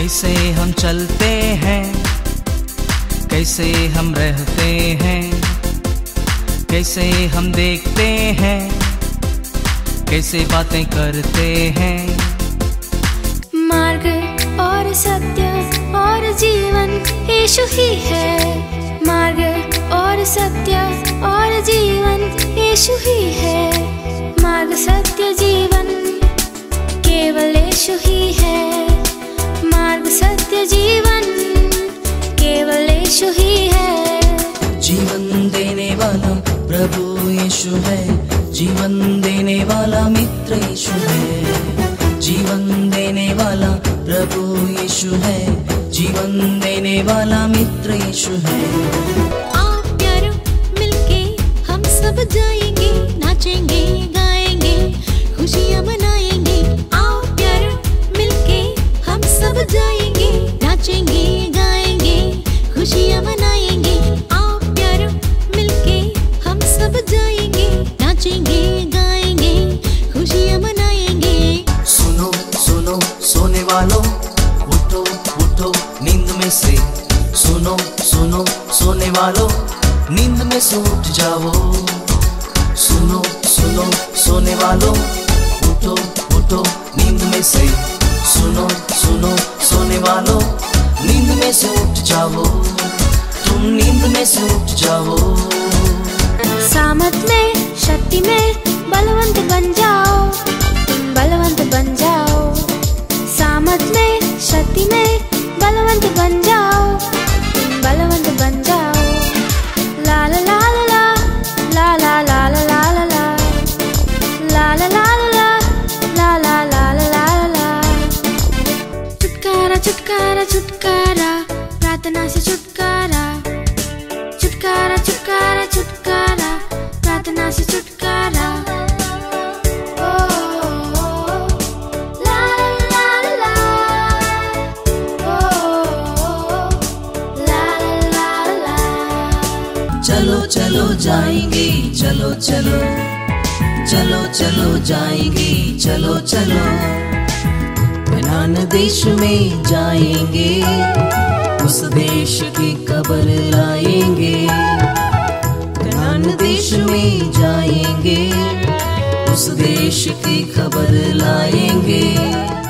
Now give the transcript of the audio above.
कैसे हम चलते हैं, कैसे हम रहते हैं, कैसे हम देखते हैं, कैसे बातें करते हैं। मार्ग और सत्य और जीवन यीशु ही है। मार्ग और सत्य और जीवन यीशु ही है। मार्ग सत्य जीवन केवल यीशु ही है। मार्ग सत्य जीवन केवल यीशु ही है। जीवन देने वाला प्रभु यीशु है, जीवन देने वाला मित्र यीशु है। जीवन देने वाला प्रभु यीशु है, जीवन देने वाला मित्र यीशु है। आओ प्यारो मिलके हम सब जाएंगे, नाचेंगे गाएंगे, खुशियाँ मनाएंगे। आओ प्यारो मिलके हम सब जाएंगे, नाचेंगे गाएंगे, खुशियाँ मनाएंगे। आओ प्यारो मिलके हम सब जाएंगे, नाचेंगे गाएंगे, खुशियाँ मनाएंगे। सुनो सुनो सोने वालों, उठो उठो नींद में से। सुनो सुनो सोने वालों, नींद में से उठ जाओ। सुनो सुनो सोने वालों, उठो उठो नींद में से। सुनो सुनो सोने वालों, नींद में से उठ जाओ। तुम नींद में से उठ जाओ। सामत में शक्ति में बलवंत बन जाओ, तुम बलवंत बन जाओ। सामत में शक्ति में बलवंत बन जाओ, तुम बलवंत बन जाओ। ला ला ला ला ला ला ला ला ला ला ला ला ला ला ला ला ला ला ला। छुटकारा छुटकारा छुटकारा, प्रार्थना से छुटकारा। छुटकारा छुटकारा छुटकारा, प्रार्थना से छुटकारा। चलो चलो जाएंगे, चलो चलो चलो चलो जाएंगे, चलो चलो कनान देश में जाएंगे, उस देश की खबर लाएंगे। कनान देश में जाएंगे, उस देश की खबर लाएंगे।